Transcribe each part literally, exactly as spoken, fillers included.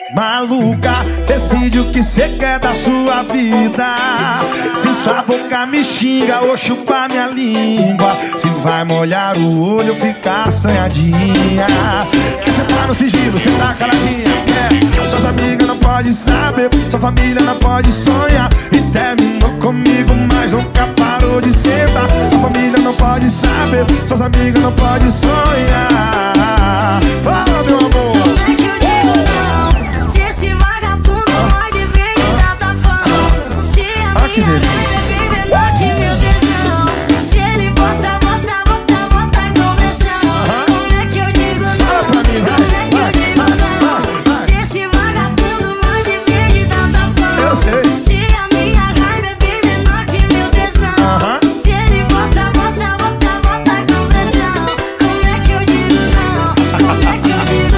Maluca, decide o que cê quer da sua vida. Se sua boca me xinga ou chupar minha língua, se vai molhar o olho ou ficar assanhadinha. Que cê tá no sigilo, cê tá caladinha, é. Suas amigas não podem saber, sua família não pode sonhar. E terminou comigo, mas nunca parou de sentar. Sua família não pode saber, suas amigas não podem sonhar. Fala, meu amor. Que delícia. Se ele bota, bota, bota, bota com pressão, como é que eu digo não? Como é que eu digo não? Se esse vagabundo mande verde dá tapão. Eu sei. Se a minha raiva é bem menor que meu tesão, se ele bota, bota, bota, bota com pressão, como é que eu digo não? Como é que eu digo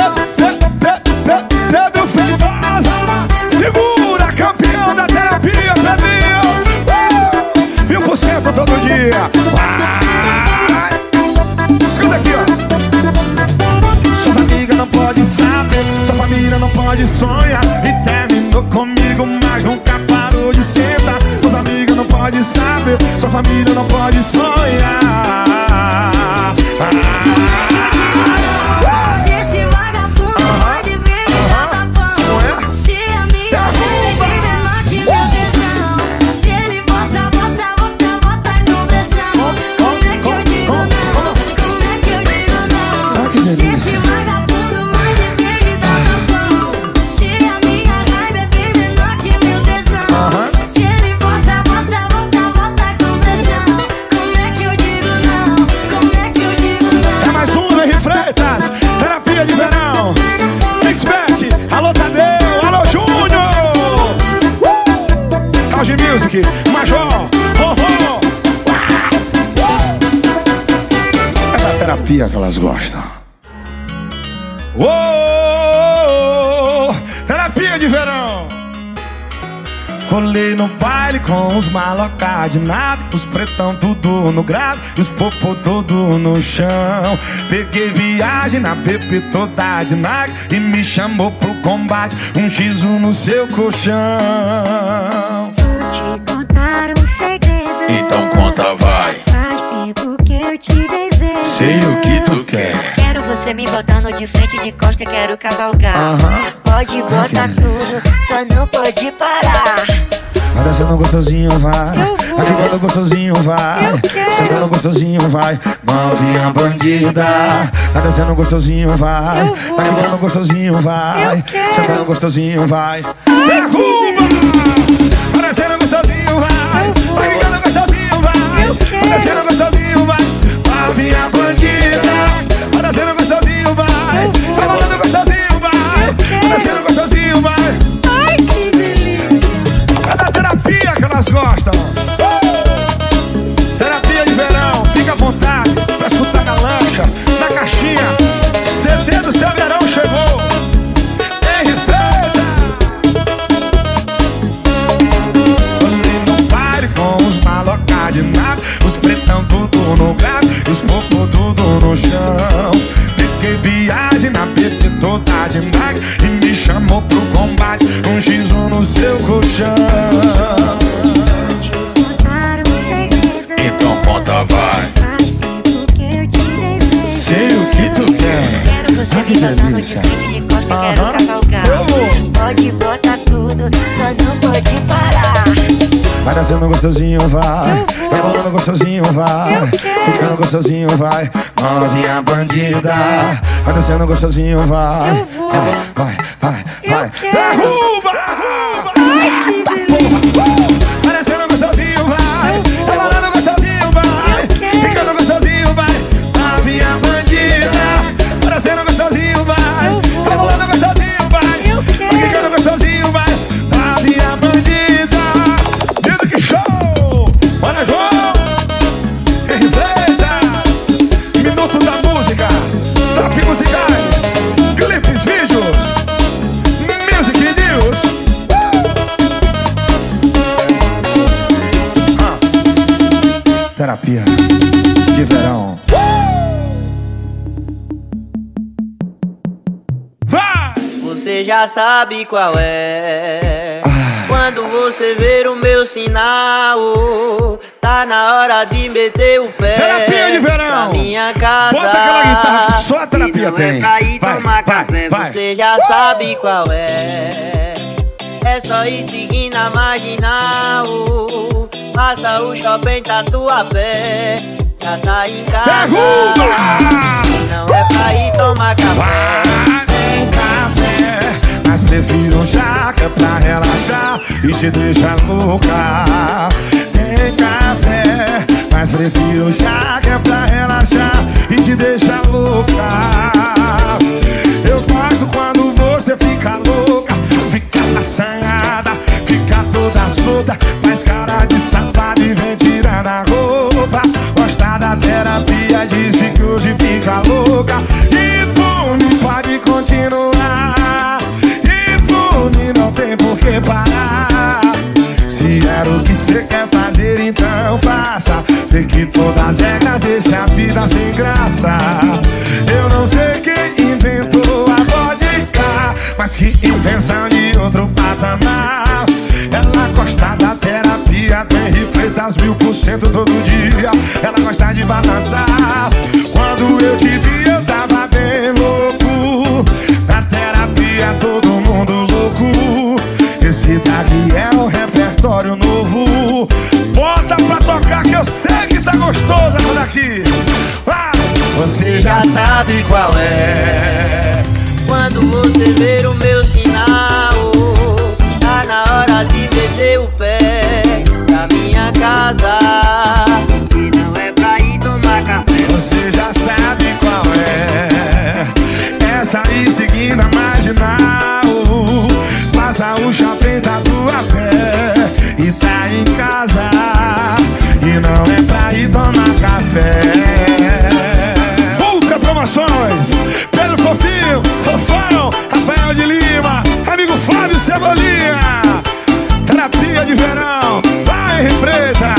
não? Pedro Feitosa, segura, campeão da terapia, Pedrinho. Mil por cento todo dia. Vai. Escuta aqui, ó. Suas amigas não podem saber, sua família não pode sonhar. E terminou comigo, mas nunca parou de sentar. Suas amigas não podem saber, sua família não pode sonhar. Se esse vagabundo pode ver e dá tapão, se a minha raiva é menor que meu tesão, se ele bota, bota, bota, bota com pressão, como é que eu digo não? Como é que eu digo não? Se esse vagabundo pode ver e dá tapão, se a minha raiva é bem menor que meu tesão, se ele bota, bota, bota, bota com pressão, como é que eu digo não? Como é que eu digo não? É mais um, Henri Freitas, terapia de verão. Expert, alô Tadeu, alô Júnior. House Music, Major, oh, oh. Essa é a terapia que elas gostam. Oh, terapia de verão. Colei no baile com os malocá de nada, os pretão tudo no grado e os popô tudo no chão. Peguei viagem na Pepe toda de nada e me chamou pro combate, um X um no seu colchão. Vou te contar um segredo. Então conta, vai. Faz tempo que eu te desejo. Sei o que tu quer. Quero você me botando de frente e de costa, quero cavalgar. Aham. Pode botar tudo, só não pode parar. Vai descendo gostosinho, vai. Vai ficando gostosinho, vai. Sentando gostosinho, vai. Novinha bandida. Vai descendo gostosinho, vai. Vai ficando gostosinho, vai. Sentando gostosinho, vai. Derruba! Vai descendo gostosinho, vai. Vai ficando gostosinho, vai. Vai descendo gostosinho, vai. Novinha bandida. Vai descendo gostosinho, vai. Vai falando gostosinho, vai. Vai descendo gostosinho, vai. Ai, que delícia. É da terapia que elas gostam. Terapia de verão, fica à vontade pra escutar na lancha, na caixinha. C D do seu verão chegou. Henri Freitas. Olhei no baile com os malocá de nada, os pretão tudo no gado e os popô tudo no chão. Peguei viagem na P P toda de nada e me chamou pro combate, um X um no seu colchão. Então conta, vai. Faz tempo que eu te desejo. Sei o que tu quer. Quero você Ah, que me botando de delícia. frente e de costa, Aham. quero cavalgar. Eu vou. Pode botar tudo, só não pode parar. Vai descendo gostosinho, vai. Vai rolando gostosinho, vai. Ficando gostosinho, vai. Novinha bandida. Vai descendo gostosinho, vai. Vai, vai, vai. Derruba! Vai descendo gostosinho, vai. Vai rolando gostosinho, vai. Ficando gostosinho, vai. Novinha bandida. Vai descendo gostosinho, vai. Vai rolando gostosinho, vai. Ficando gostosinho, vai. Novinha bandida. Music Show! Bora, João! Henri Freitas! Minuto da música! Top musicais! Clipes, vídeos! Music News! Ah. Terapia de verão. Vai! Você já sabe qual é. Quando você ver o meu sinal, tá na hora de meter o pé. Terapia de verão. Na minha casa. Bota aquela guitarra que só a terapia não tem. É pra ir vai, tomar vai, café. vai. Você já uh! sabe qual é. É só ir seguindo a marginal. Passa o shopping Tatuapé. Já tá em casa. Não é pra ir tomar café. Tem café, mas prefiro já que é pra relaxar e te deixar louca. Tem café, mas prefiro já que é pra relaxar e te deixar louca. Eu gosto quando você fica louca, fica assanhada, fica toda solta, faz cara de safada e vem tirando a roupa. Gosta da terapia, disse que hoje fica louca. E por mim pode continuar, e por mim não tem por que parar. Se era o que cê quer fazer, então faça. Sei que todas as regras deixam a vida sem graça. Eu não sei quem inventou a vodka, mas que invenção de outro patamar. Ela gosta da terapia, tem Freitas mil por cento todo dia. Ela gosta de balançar. Quando eu te vi eu tava bem louco. Na terapia todo mundo louco. Esse daqui é um repertório novo. Bota pra tocar que eu sei que tá gostoso essa daqui. Ah, você já sabe qual é. Quando você ver o meu sinal, tá na hora de meter o pé. Na minha casa, e não é pra ir tomar café. Você já sabe qual é. Essa aí seguindo a marginal. Passa o shopping Tatuapé e tá em casa. E não é pra ir tomar café. Ultra Promoções, Pedro Fofinho, Fofão, Rafael de Lima, amigo Flávio Cebolinha. Terapia de verão, vai represa.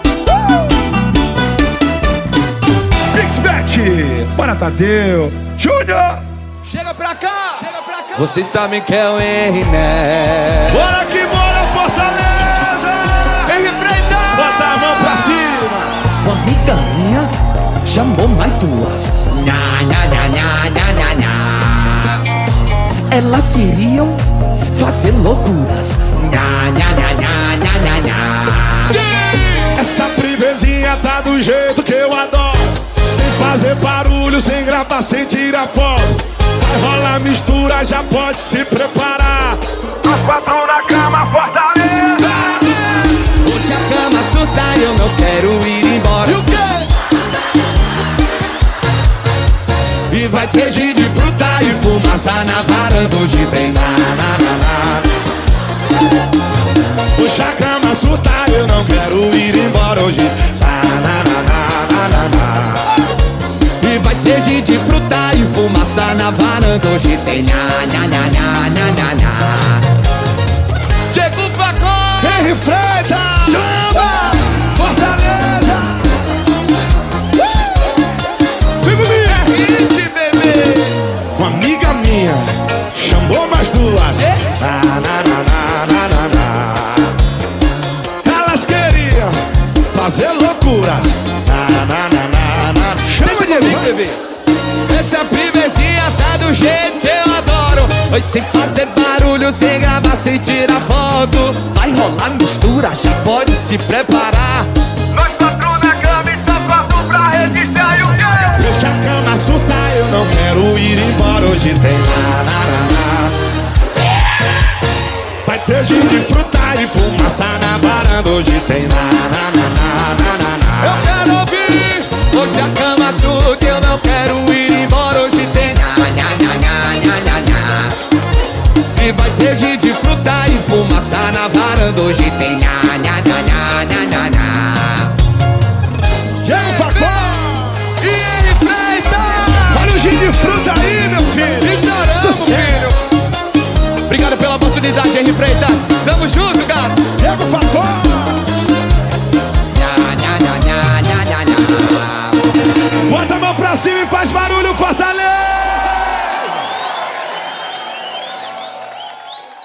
Pixbet, bora Tadeu, Júnior. Chega pra cá, chega pra cá. Vocês sabem que é o Henry, né? Bora que bora, Fortaleza. Henry Freitas, bota a mão pra cima. Uma amiga minha chamou mais duas. Nha, nha, nha, nha, nha, nha, nha. Elas queriam fazer loucuras. Nha, nha, nha, nha, nha, nha, nha. Essa privezinha tá do jeito que eu adoro. Sem fazer barulho, sem gravar, sem tirar foto. Vai rolar mistura, já pode se preparar. Nós quatro na cama, Fortaleza. Hoje a cama surta, eu não quero ir embora. E o quê? E vai ter gin de fruta e fumaça na varanda. Hoje tem na, na, na, na. Hoje a cama surta, eu não quero ir embora. Hoje na, na, na, na, na, na. E vai ter gin de fruta e fumaça na varanda. Hoje tem nha, nha, nha, nha, nha, nha, nha. Chega o Facão, Henry Freitas, Jamba, Fortaleza. Vem comigo. É hit, bebê. Uma amiga minha chamou mais duas. Na, na, na, na, na, na, na. Elas queriam fazer loucuras. Na, na, na, na, na. Chama de mim, bebê. Essa primezinha tá do jeito que eu adoro. Hoje sem fazer barulho, sem gravar, sem tirar foto. Vai rolar mistura, já pode se preparar. Nós quatro na cama e só quatro pra registrar. E o quê? Deixa a cama surta, eu não quero ir embora. Hoje tem na, na, na, na. Vai ter gin de fruta e fumaça na varanda. Hoje tem na, na, na, na, na, na, na. Eu quero ouvir. Hoje a cama surta, eu não quero ir embora. Hoje tem nha, nha, nha, nha, nha, nha, nha. E vai ter gin de fruta e fumaça na varanda. Hoje tem nha, nha, nha, nha, nha, nha, nha. Chega o Facão. E Henry Freitas. Olha o gin de fruta aí, meu filho. Estouramos, filho. Obrigado pela oportunidade, Henry Freitas. Tamo junto, gato. Chega o Facão. Nha, nha, nha, nha, nha, nha, nha. Bota a mão pra cima e faz barulho, Fortaleza.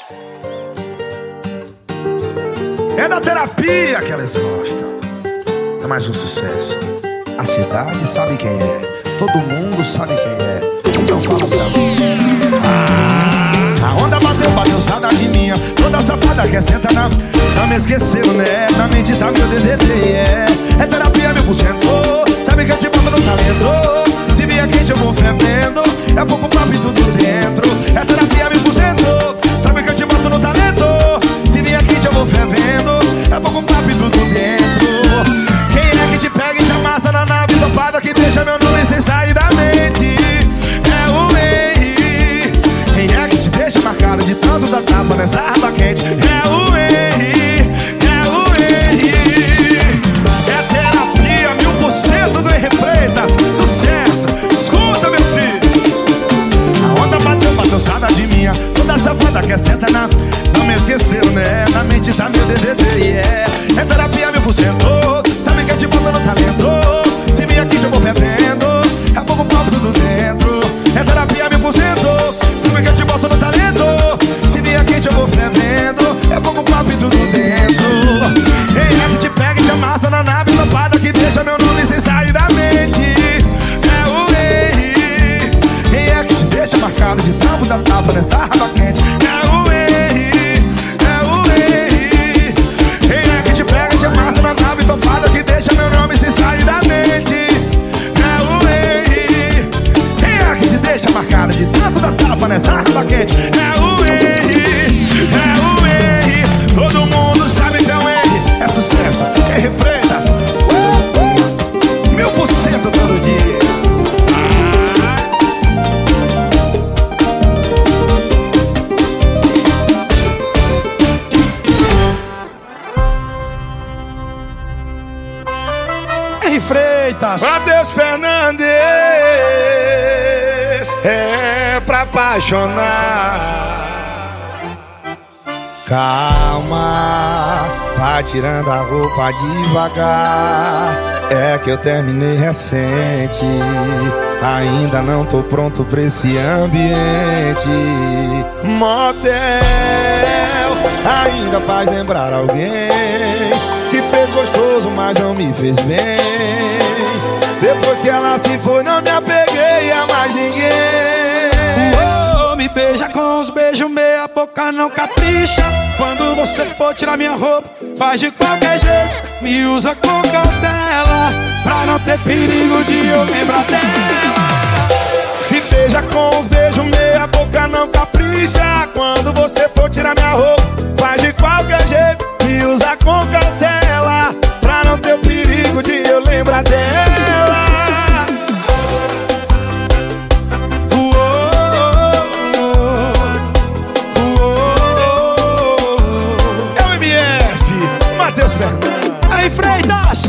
É da terapia que elas gostam. É mais um sucesso. A cidade sabe quem é, todo mundo sabe quem é. Então fala pra mim. Ah, a onda bateu, bateu, saudade minha. Toda safada quer sentar na... Não me esqueceu, né? Na mente tá meu D D D, é. É terapia mil por cento. Sabe que eu te boto no talento. Se vier quente eu vou fervendo. É pouco papo e tudo dentro. É terapia mil por cento. Sabe que eu te boto no talento. Se vier quente eu vou fervendo. É pouco papo e tudo dentro. Quem é que te pega e te amassa na nave topada que deixa meu nome sem sair da mente? É o Henry. Quem é que te deixa marcado de tanto da tapa nessa arma quente? É o Henry. É o Henry. É terapia mil por cento do Henry Freitas. Sucesso. Escuta, meu filho. A onda bateu, bateu, saudade minha. Toda safada quer sentar na... Não me esqueceu, né? Na mente tá meu D D D, yeah. É terapia mil por cento. Sabe que eu te boto no talento. Se vir aqui eu vou fervendo. É pouco papo tudo dentro. É terapia mil por cento. Sabe que eu te boto no talento. Se vir aqui eu vou fervendo. É pouco papo e tudo dentro. Quem é que te pega e te amassa na nave topada que deixa meu nome sem sair da mente? É o Henry. Quem é que te deixa marcado de tampo da tapa nessa raba quente? É o Henry. Na nave topada que deixa meu nome sem sair da mente. É o Henry. Quem é que te deixa marcada de tanto da tapa nessa arma quente? É o Henry. É o Henry. Todo mundo sabe que é o Henry. É sucesso, Henry Freitas. Mil por cento todo dia. Freitas, Matheus Fernandes, é pra apaixonar. Calma, vai tirando a roupa devagar. É que eu terminei recente, ainda não tô pronto pra esse ambiente. Motel ainda faz lembrar alguém que fez gostoso, mas não me fez bem. Depois que ela se foi, não me apeguei a mais ninguém. Oh, me beija com os beijos, meia boca não capricha. Quando você for tirar minha roupa, faz de qualquer jeito. Me usa com cautela, pra não ter perigo de eu lembrar dela. Me beija com os beijos, meia boca não capricha. Quando você for tirar minha roupa, faz de qualquer jeito. Me usa com cautela, pra não ter o perigo de eu lembrar dela. É o M F, Matheus Fernandes. Aí, Freitas,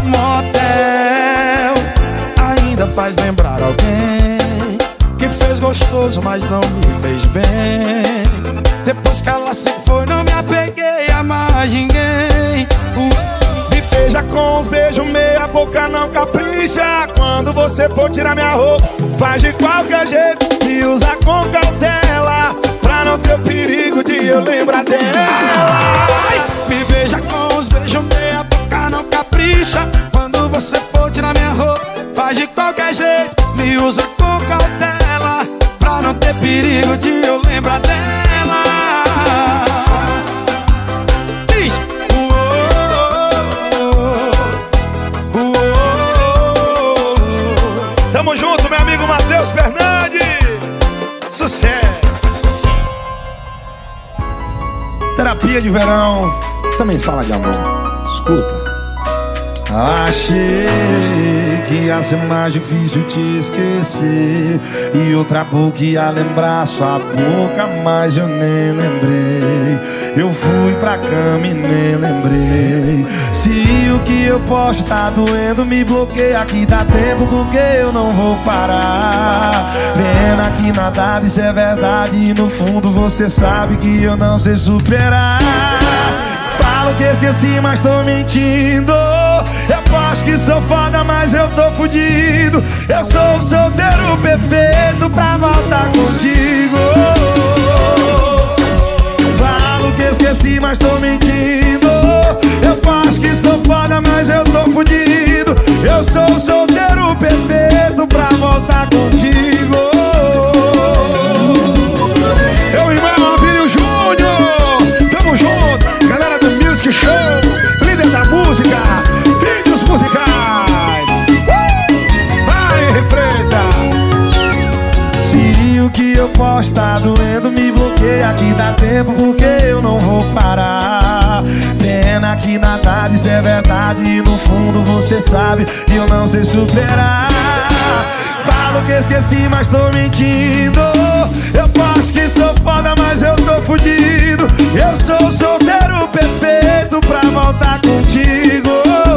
motel ainda faz lembrar alguém que fez gostoso, mas não me fez bem. Depois que ela se foi, não me apeguei a mais ninguém. uh. Me beija com os beijos, meia boca não capricha. Quando você for tirar minha roupa, faz de qualquer jeito. Me usa com cautela, pra não ter o perigo de eu lembrar dela. Me beija com os beijos, meia boca não capricha. Quando você for tirar minha roupa, faz de qualquer jeito. Me usa com cautela, pra não ter perigo de eu lembrar dela. Diz. Tamo junto, meu amigo Matheus Fernandes. Sucesso. Terapia de verão também fala de amor. Escuta. Achei que ia ser mais difícil te esquecer, e outra boca ia lembrar sua boca, mas eu nem lembrei. Eu fui pra cama e nem lembrei. Se o que eu posto tá doendo, me bloqueia aqui, dá tempo, porque eu não vou parar. Pena que nada disso é verdade, e no fundo você sabe que eu não sei superar. Falo que esqueci, mas tô mentindo. Eu posto que sou foda, mas eu tô fudido. Eu sou o solteiro perfeito pra voltar contigo. voz tá doendo, me bloqueia que dá tempo, porque eu não vou parar. Pena que nada disso é verdade, e no fundo você sabe que eu não sei superar. Falo que esqueci, mas tô mentindo. Eu posso que sou foda, mas eu tô fudido. Eu sou o solteiro perfeito pra voltar contigo.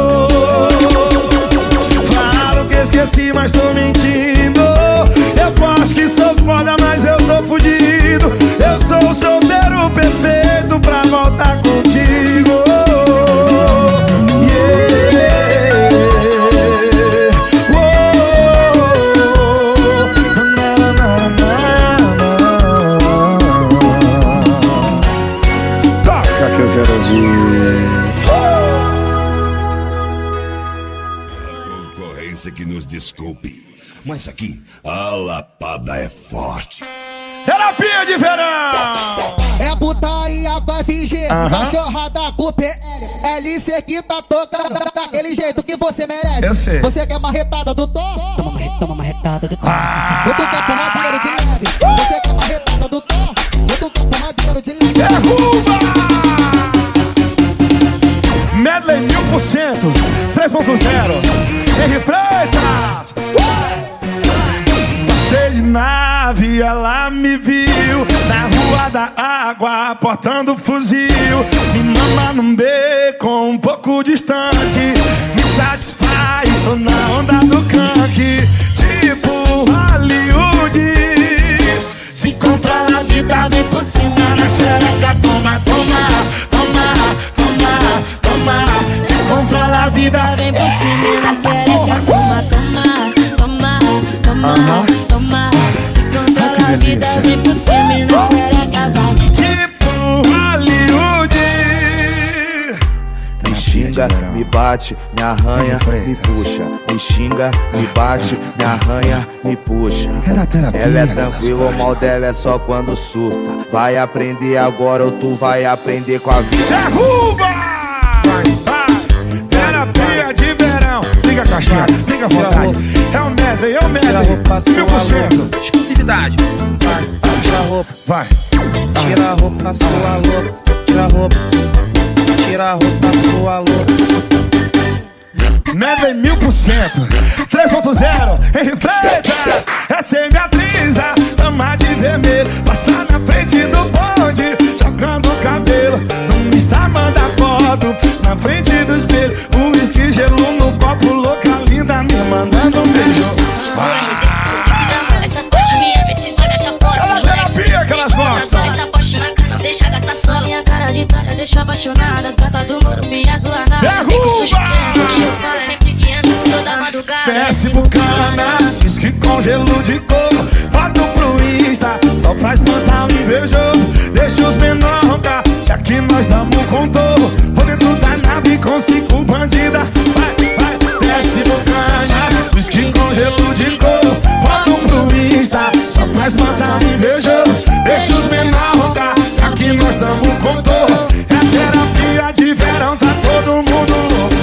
Falo que esqueci, mas tô mentindo. Eu posso que sou foda, mas eu tô fudido. Eu sou o solteiro perfeito pra voltar contigo. Que nos desculpe, mas aqui a lapada é forte. Terapia de verão! É putaria com F G, uh-huh. Cachorrada com P L. L C que tá tocando daquele jeito que você merece. Eu sei. Você quer marretada do tom? Toma, toma marretada do tom. Ah. Eu tô com a porradeiro de leve. Você quer marretada do tom? Eu tô com a porradeiro de leve. Derruba! Medley mil por cento, três ponto zero. Henry Freitas. Passei de nave, ela me viu na rua da água, portando fuzil. Me mama num beco um pouco distante, me satisfaz, tô na onda do canque. Tipo Hollywood, se controla a vida, vem por cima na xereca. Toma, toma, toma, toma, toma. Se controla a vida, vem por cima na xereca. Toma, toma, toma, toma, uh-huh. toma. Se controla a vida, vem por cima e na xereca vai. Tipo Hollywood. Me xinga, me bate, me arranha, me puxa. Me xinga, me bate, me arranha, me puxa. Ela é tranquila, o mal dela é só quando surta. Vai aprender agora ou tu vai aprender com a vida. Derruba! Vai, vai. Terapia de verão. Fica caixinha, fica à vontade. É o medley, é o medley. Mil por cento. Exclusividade. Vai, tira a roupa. Vai. Tira a roupa, sua louca. Tira a roupa. Tira a roupa, sua louca. Medley mil por cento, três ponto zero, Henry Freitas. Essa é minha brisa, ama de vermelho. Passar na frente do bonde, jogando o cabelo. No Insta manda foto, na frente do espelho. O whisky gelo no copo, louca linda, me mandando um beijo. Ah. Ela terapia que elas gostam. Não deixa gastar só. Minha cara de praia deixa apaixonada. As gatas do Morumbi, as do Anás. Derruba! Desce bucanas, whisky com gelo de coco. Foto pro Insta, só pra espantar o invejoso. Deixa os menor roncar, já que nós damos contorno. Vou dentro da nave com cinco bandidas. Vai, vai, desce bucanas, whisky com gelo de coco. Foto pro Insta, só pra espantar o invejoso. Deixa os menor roncar, já que nós damos contorno. É terapia de verão, tá todo mundo louco.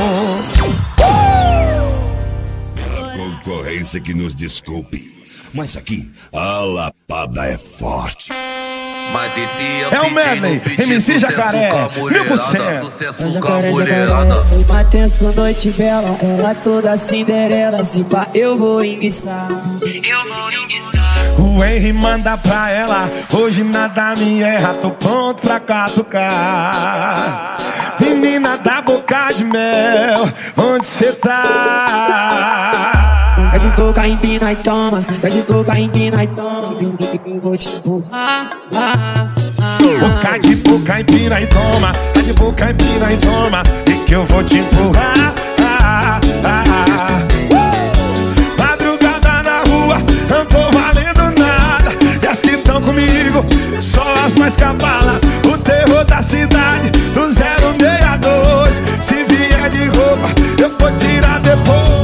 Concorrência que nos desculpe, mas aqui a lapada é forte. Mas esse é o medley, M C Jacaré, mil por cento. Sucesso com a mulherada. Uma tenso noite bela, ela toda Cinderela. Se pá, eu vou enguiçar. Eu vou enguiçar. O Henry manda pra ela, hoje nada me erra, tô pronto pra catucar. Menina da boca de mel, onde cê tá? É de boca em pina e toma, é de boca em pina e toma. Que eu vou te empurrar. Boca de boca empina e toma, tá de boca empina e toma, e que eu vou te empurrar. Ah, ah, ah. Uh! Madrugada na rua, não tô valendo nada. E as que estão comigo, só as mais cavalas. O terror da cidade, do zero meia dois. Se vier de roupa, eu vou tirar depois.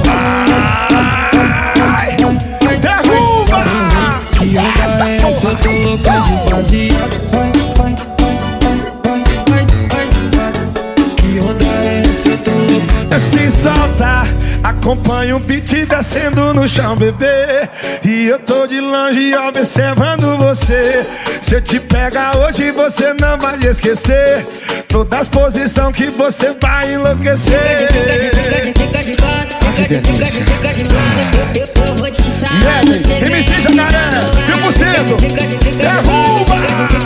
Ai, derruba! Que onda é essa? Eu tô louco de vazia. Que onda é essa? Eu tô louco de se solta, a acompanho o beat descendo no chão, bebê. E eu tô de longe observando você. Se eu te pegar hoje, você não vai esquecer todas as posições que você vai enlouquecer. M C Jacaré, mil por cento, derruba!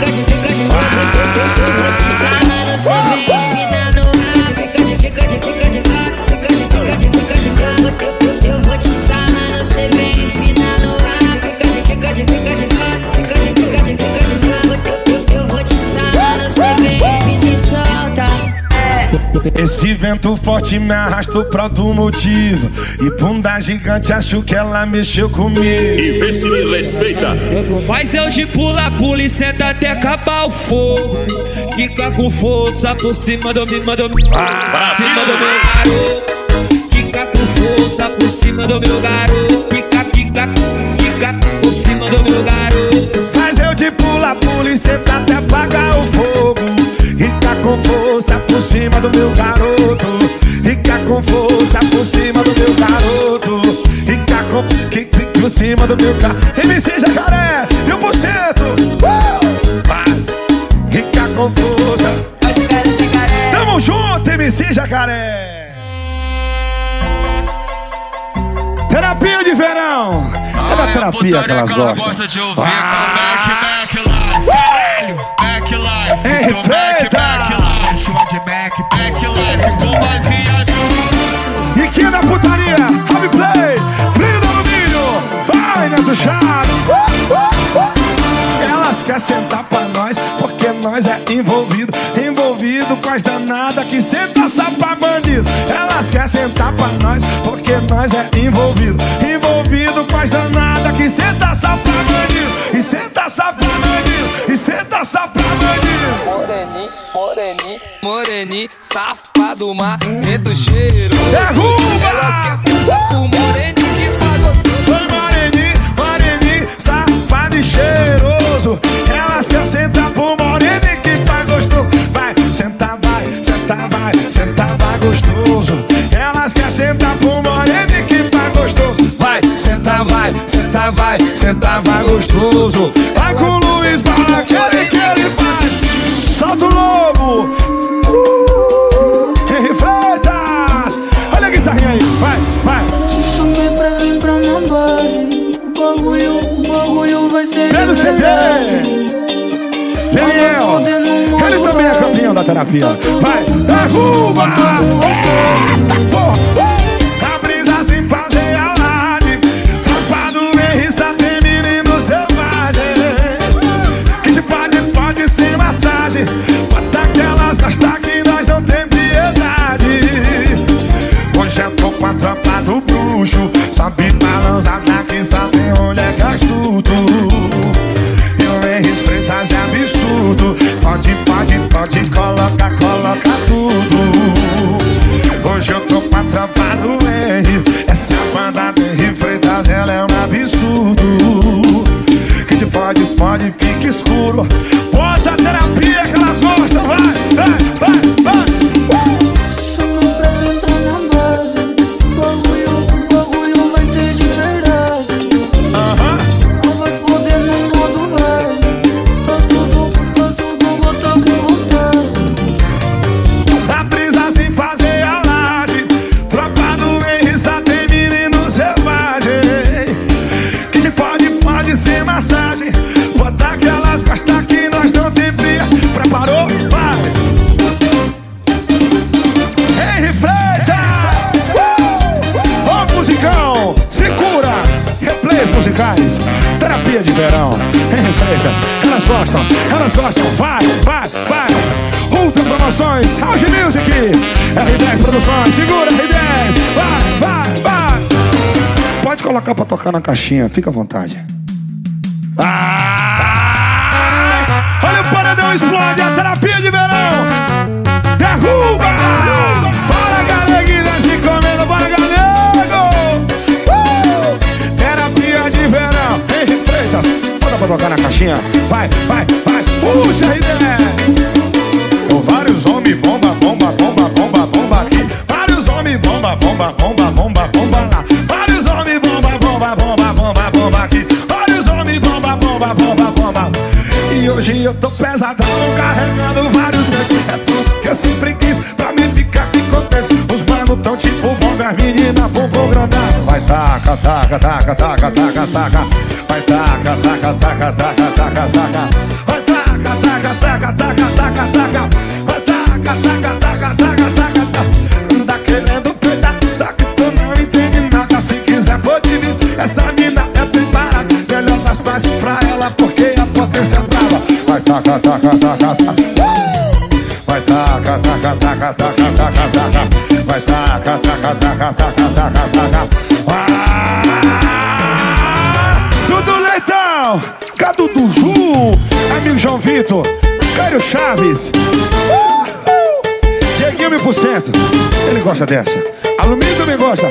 Eu vou te sarrar, você vem empinando o ar. Fica de, fica de, fica de, fica de, fica de, fica de. Eu vou te sarrar, você vem empina e solta. Esse vento forte me arrastou pra outro motivo. E bunda gigante, acho que ela mexeu comigo. E vê se me respeita. Faz eu de pula, pula e senta até acabar o fogo. Fica com força por cima do meu, do meu, ah, cima do meu garoto. Fica com força por cima do meu garoto. Fica, fica, fica por cima do meu garoto. Faz eu de pula, pula e senta até apagar o fogo. Fica com força por cima do meu garoto. Fica com força por cima do meu garoto. Fica com, fica, fica por cima do meu garoto. M C Jacaré, mil por cento. Fica com força. Tamo junto, M C Jacaré. Terapia de verão. É da terapia que elas gostam. Gosta de ouvir aquela back, back life. Back life. Ei, back, back life. Chama de back, back life. Com vazia. E que é da putaria? Hobby Play. Brilho do alumínio. Vai, Neto Chaves. Elas querem sentar pra nós porque nós é envolvido. Envolvido com as danadas que senta só pra bandido. Elas querem sentar pra nós porque nós é envolvido. Envolvido com as danadas que senta só pra bandido. E senta só pra bandido. E senta só pra bandido. Moreni, moreni, moreni, safado, marrento, cheiro. Derruba! Elas querem sentar pro moreni que faz gostoso. Foi moreni, moreni, safado e cheiroso. Elas querem sentar pro moreni que faz gostoso. Vai, senta, vai, senta, vai, senta, vai gostoso. Elas querem sentar pro moreni que faz gostoso. Vai, senta, vai, senta, vai, senta, vai gostoso. Vai com o Luiz Barra, aquele que ele faz. Solta o lobo. Uh, Henry Freitas. Olha a guitarrinha aí, vai, vai. Te chamei pra vir pra minha base. O bagulho, o bagulho vai ser Pelo C D. Daniel, ele também é campeão da terapia. Vai, derruba! A brisa sem fazer alarde. Tropa do Henry Satem, menino selvagem. Que te pode, pode ser massagem. Bota aquelas gastas que nós não tem piedade. Hoje eu tô com a tropa do bruxo. Sobe balançada que só tem olho é gastuto. E o Henry Freitas é absurdo. Pode, pode, pode, coloca, coloca tudo. Hoje eu tô com a tropa do Henry. Essa banda do Henry Freitas, ela é um absurdo. Que te pode, pode, fica escuro. Bota a terapia que elas gostam, vai, vai, vai, vai. Chamou pra vir pra minha base. O bagulho, o bagulho vai ser de verdade. Aham. Não vai foder no modo leve. Tá tudo, tá tudo, bota com vontade. A brisa sem fazer alarde. Tropa do Henry Satem, menino selvagem. Que te pode, pode ser massagem. Bota aquelas costas que nós não tem fria. Preparou? Vai! Henry Freitas! Uh! Ó, musicão! Segura! Replays musicais. Terapia de verão. Henry Freitas. Elas gostam, elas gostam. Vai, vai, vai! Ultra Promoções, House Music, R dez Produções, segura R dez, vai, vai, vai. Pode colocar pra tocar na caixinha, fica à vontade. Ah, olha o paredão explode, a terapia de verão. Derruba! Bora, galeguinha, se comendo, bora, galego. Uh! Terapia de verão. Henry Freitas, bota pra tocar na caixinha. Vai, vai, vai, puxa R dez. Vários homens bomba, bomba, bomba, bomba, bomba aqui. Vários homens bomba, bomba, bomba, bomba, bomba eu tô pesadão, carregando vários medos. É tudo que eu sempre quis pra me ficar aqui contente. Os manos tão tipo bomba, as meninas vão pro grandão. Vai taca, taca, taca, taca, taca, taca. Vai taca, taca, taca, taca, taca, taca. Vai taca, taca, taca, taca, taca, taca. Vai taca, taca, taca, taca, taca, taca. Anda querendo pegar, só que tu não entende nada. Se quiser pode vir, essa mina é preparada. Melhor das partes pra ela, porque a potência é brava. Vai taca, taca, taca, taca. Vai taca, taca, taca, taca, taca, taca. Vai taca, taca, taca, taca, taca, taca. Dudu Leitão, Cadu do Ju, amigo João Vitor, Caio Chaves, Dieguinho mil por cento. Ele gosta dessa. Alumínio também gosta.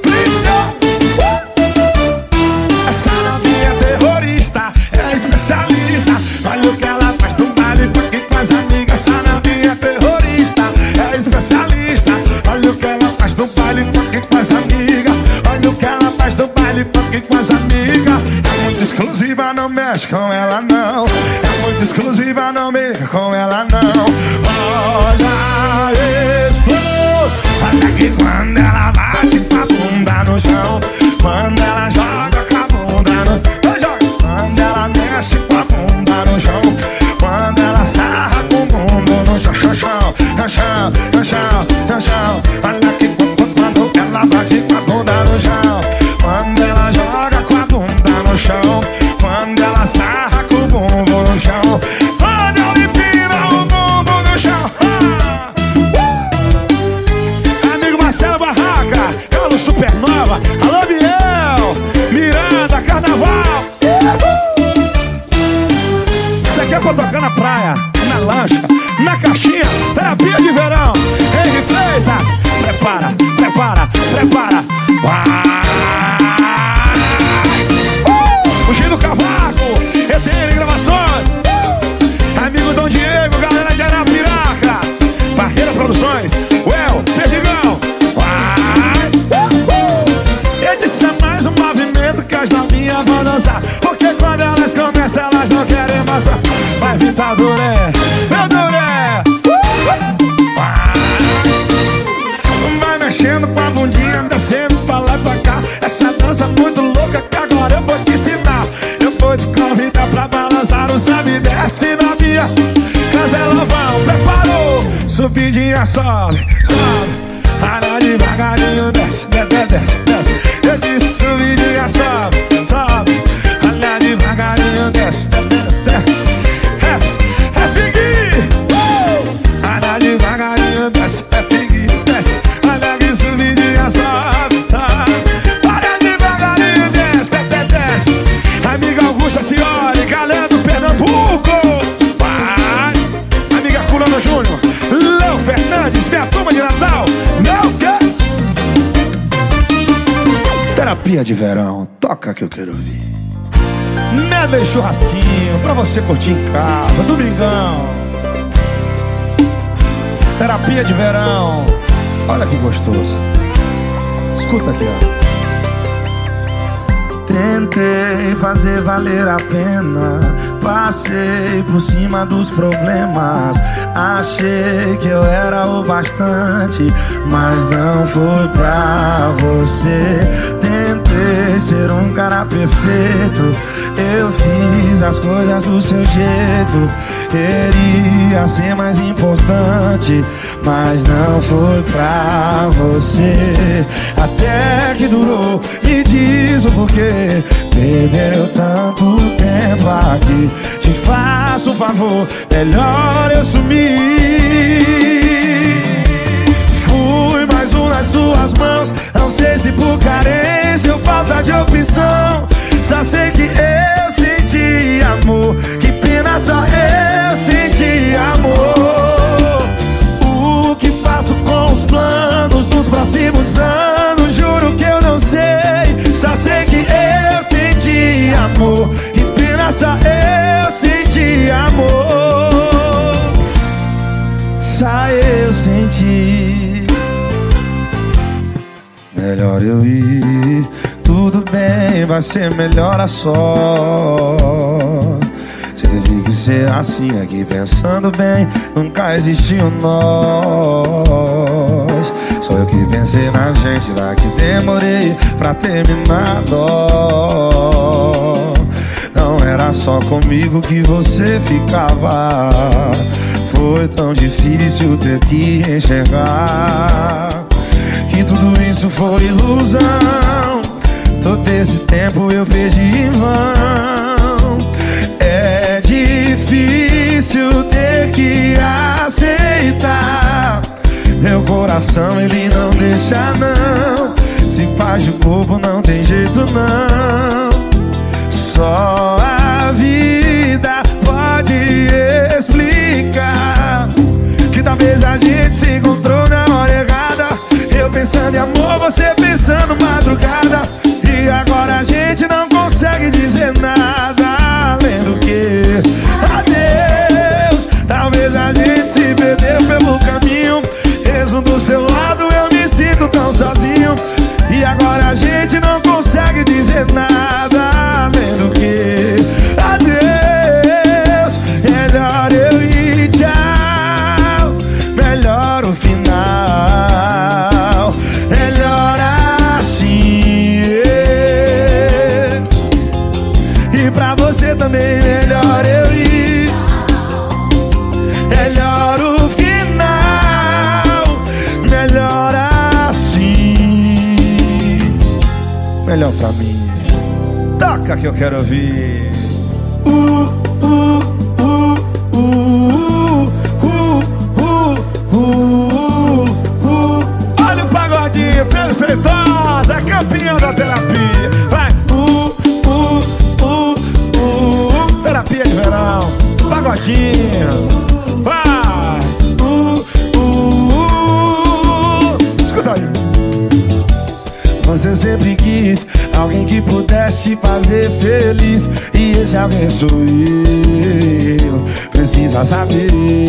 Essa novinha é terrorista, é especialista. Olha o que ela faz no baile, porque com as amigas. Essa novinha é terrorista, é especialista. Olha o que ela faz no baile, porque com as amigas. Olha o que ela faz no baile, porque com as amigas. É muito exclusiva, não mexe com ela não. É muito exclusiva, não mexe com ela não. Olha, explode. Olha que quando ela bate com a bunda no chão, quando ela joga com a bunda no chão, quando ela mexe com a bunda no chão, quando ela sarra com o mundo no chão, chão, chão, chão, chão, chão, chão. Olha que quando ela bate com a bunda no chão, quando ela joga com a bunda no chão, quando ela sarra com o bumbum no chão, quando ela empina o bumbum no chão. Ah! Amigo Marcelo Barraca, Carlos Supernova, alô Biel, Miranda, Carnaval. Isso aqui é pra tocar na praia, na lancha, na caixinha, terapia de verão. Henrique Freitas, prepara, prepara, prepara. O Gil do Cavaco, E T N Gravações, amigo Dom Diego, galera de Arapiraca, Barreira Produções, Well, Perdigão. Esse é mais um movimento que as novinhas vão dançar, porque quando elas começam elas não querem mostrar. Vai Vitor Duré, meu Duré. Vai mexendo com a bundinha, descendo pra lá e pra cá. Essa dança muito louca que agora eu vou te ensinar. Eu vou te convidar pra balançar o sabe desce na minha casa, ela vão, preparou. Subidinha, sobe, sobe. Para devagarinho, desce, desce, desce, desce. Eu disse subidinha, sobe, sobe. Olha devagarinho, desce, desce, desce. É, é figui. Olha devagarinho, desce, é figui, desce. Olha que subidinha, sobe, sobe. Para devagarinho, desce, desce, desce. Amiga Augusta Cioli, galera do Pernambuco. Vai. Amiga Culano Júnior, Léo Fernandes, minha turma de Natal. Não quer. Terapia de verão, toca que eu quero ouvir. Medley churrasquinho pra você curtir em casa, domingão. Terapia de verão, olha que gostoso. Escuta aqui, ó. Tentei fazer valer a pena, passei por cima dos problemas. Achei que eu era o bastante, mas não foi pra você. Tentei ser um cara perfeito, eu fiz as coisas do seu jeito. Queria ser mais importante, mas não foi pra você. Até que durou, me diz o porquê. Perdeu tanto tempo aqui. Te faço um favor, melhor eu sumir. Fui mais um nas suas mãos, não sei se por carência ou falta de opção. Só sei que eu senti amor, que pena só eu senti amor. O que faço com os planos dos próximos anos, juro que eu não sei. Só sei que eu senti amor, que pena só eu senti amor. Só eu senti. Melhor eu ir, tudo bem, vai ser melhor a só. Você teve que ser assim aqui pensando bem, nunca existiu nós. Só eu que pensei na gente lá que demorei pra terminar dó. Não era só comigo que você ficava, foi tão difícil ter que enxergar que tudo isso foi ilusão. Todo esse tempo eu perdi em vão. É difícil ter que aceitar. Meu coração ele não deixa não. Se faz de bobo não tem jeito não. Só a vida pode explicar que talvez a gente se encontrou na hora errada. Eu pensando em amor, você pensando madrugada. E agora a gente não consegue dizer nada além do que adeus. Talvez a gente se perdeu pelo caminho. Mesmo do seu lado eu me sinto tão sozinho. E agora a gente não consegue dizer nada além do que adeus. Melhor eu ir, tchau. Melhor o final. Melhor assim, yeah. E pra você também melhor eu ir. Melhor o final. Melhor assim. Melhor pra mim. Toca que eu quero ouvir. Uh, uh, uh, uh, uh, uh, uh, uh. Olha o pagodinho, Pedro Feitosa, campeão da terapia. Vai. Uh, uh, uh, uh. Terapia de verão. Pagodinho. Vai. Uh, uh, uh. Escuta aí. Você sempre quis alguém que pudesse te fazer feliz. E esse alguém sou eu. Precisa saber.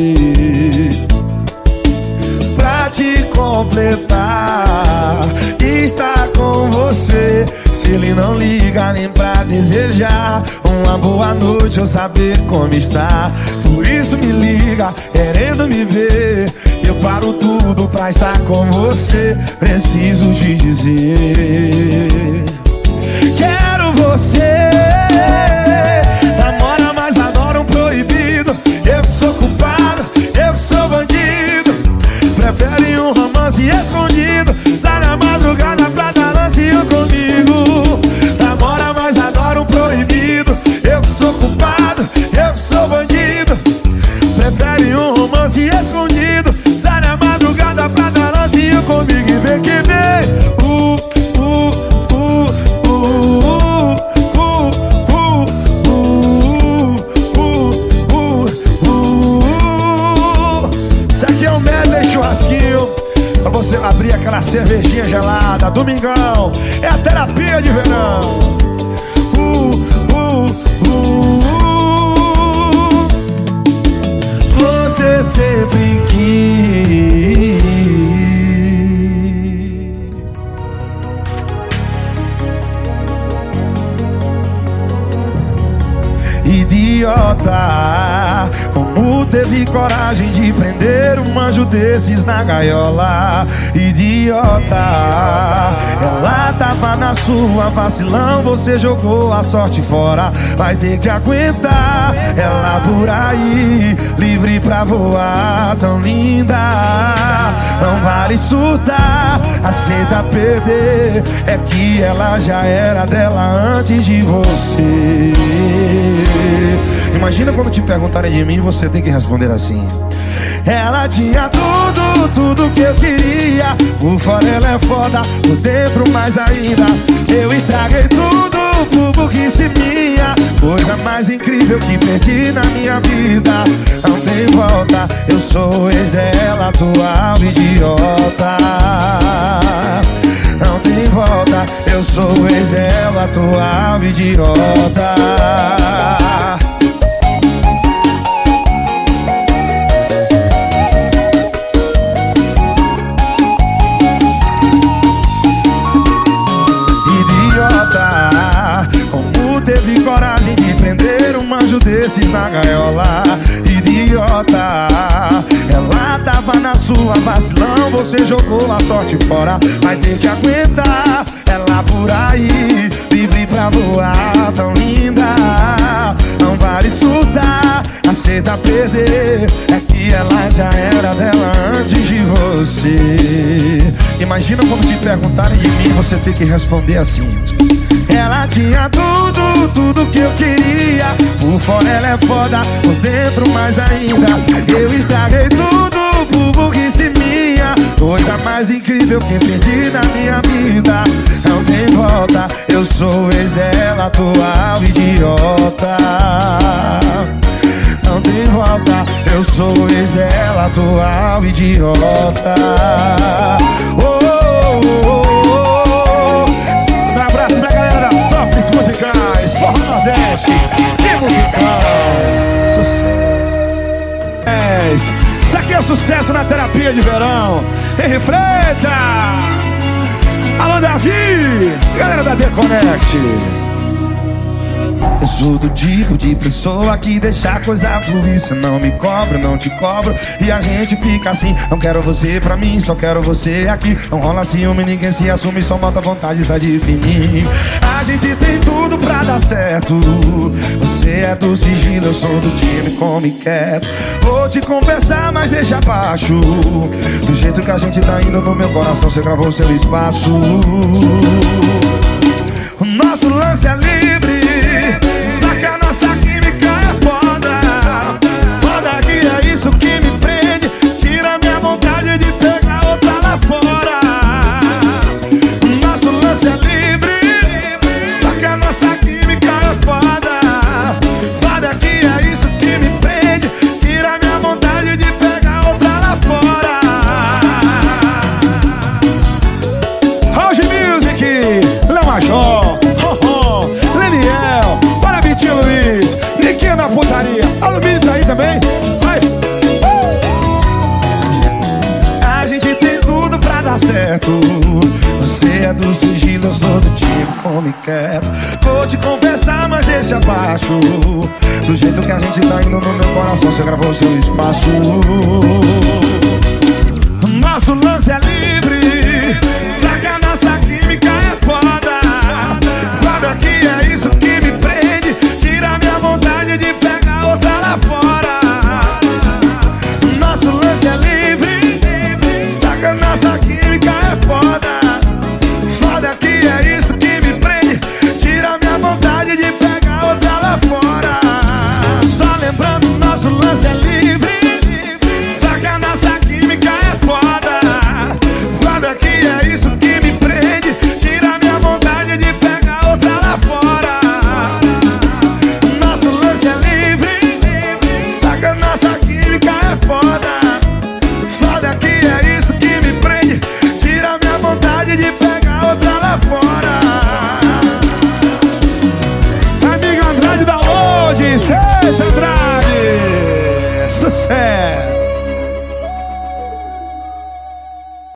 Pra te completar, estar com você. Se ele não liga nem pra desejar uma boa noite ou saber como está. Por isso me liga, querendo me ver. Eu paro tudo pra estar com você. Preciso te dizer, quero você. Namora, mas adora um proibido. Eu que sou culpado, eu que sou bandido. Prefere um romance escondido. Sai na madrugada pra dar lancinho comigo. Namora, mas adora um proibido. Eu que sou culpado, eu que sou bandido. Prefere um romance escondido. Sai na madrugada pra dar lancinho comigo. E vem que vem. Uh, uh, uh, uh, uh, uh, uh, uh, uh. Isso aqui é um medley churrasquinho pra você abrir aquela cervejinha gelada. Domingão é a terapia de verão. Uh, uh, uh, uh. Você sempre quis. Idiota, como teve coragem de prender um anjo desses na gaiola? Idiota, ela tava na sua, vacilão, você jogou a sorte fora. Vai ter que aguentar ela por aí, livre pra voar, tão linda. Não vale surtar, aceita perder. É que ela já era dela antes de você. Imagina quando te perguntarem de mim, você tem que responder assim: ela tinha tudo, tudo que eu queria. Por fora ela é foda, por dentro mais ainda. Eu estraguei tudo por burrice minha. Coisa mais incrível que perdi na minha vida. Não tem volta, eu sou ex dela, atual idiota. Não tem volta, eu sou ex dela, atual idiota. Teve coragem de prender um anjo desses na gaiola. idiota. Ela tava na sua vacilão, você jogou a sorte fora. Vai ter que aguentar ela por aí, livre pra voar, tão linda. Não vale surtar, aceita perder. É que ela já era dela antes de você. Imagina quando te perguntarem de mim, você tem que responder assim: ela tinha tudo, tudo que eu queria. Por fora ela é foda, por dentro mais ainda. Eu estraguei tudo por burrice minha. Coisa mais incrível que perdi na minha vida. Não tem volta, eu sou ex dela, atual idiota. Não tem volta, eu sou ex dela, atual idiota. Oh, oh, oh, oh. Um abraço pra galera da Tops Musicais, Forró Nordeste. Que musical! Sucesso! Isso aqui é sucesso na terapia de verão. Henri Freitas! Alô, Davi! Galera da D-Connect. Eu sou do tipo de pessoa que deixa a coisa fluir. Cê não me cobra, não te cobro, e a gente fica assim. Não quero você pra mim, só quero você aqui. Não rola ciúme, ninguém se assume, só bota vontade, sai de fininho. A gente tem tudo pra dar certo. Você é do sigilo, eu sou do time come quieto. Vou te confessar, mas deixa abaixo. Do jeito que a gente tá indo no meu coração, você gravou seu espaço. O nosso lance é livre, só que a nossa química é foda. Foda que é isso que me prende, tira minha vontade de pegar outra lá fora. O nosso lance é livre, só que a nossa química é foda. Foda que é isso que me prende, tira minha vontade de pegar outra lá fora. House Music, Léo Major, Luiz, Niquinha na putaria. Alô, Luiz aí também. Vai. A gente tem tudo pra dar certo. Você é do sigilo, eu sou do time come quieto. Vou te confessar, mas deixa abaixo. Do jeito que a gente tá indo no meu coração, você gravou seu espaço. Nosso lance é